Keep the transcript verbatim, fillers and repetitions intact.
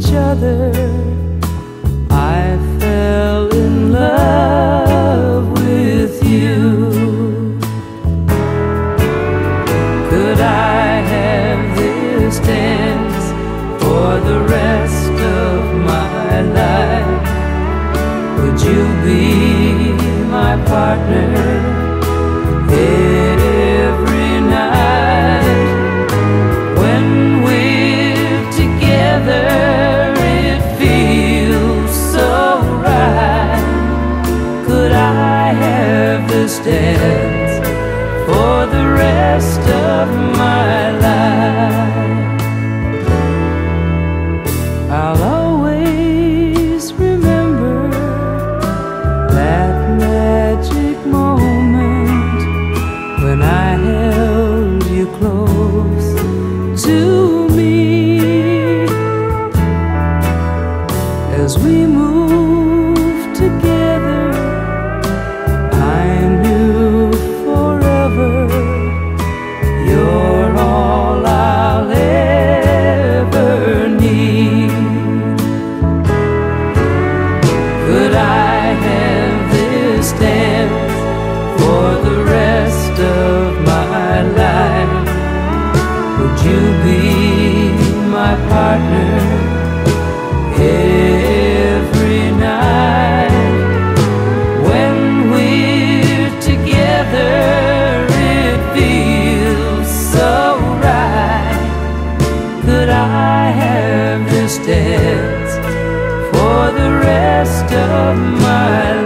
each other, I fell in love with you. Could I have this dance for the rest of my life? Would you be my partner every night? When we're together, it feels so right. Could I have this dance for the rest of my life? I'll always remember that magic moment when I held you close to me. As we moved together, I knew forever you're all I'll ever need. Could I have this dance for the rest of my life? Would you be my partner every night? When we're together, it feels so right. Could I have this dance for the rest of my life?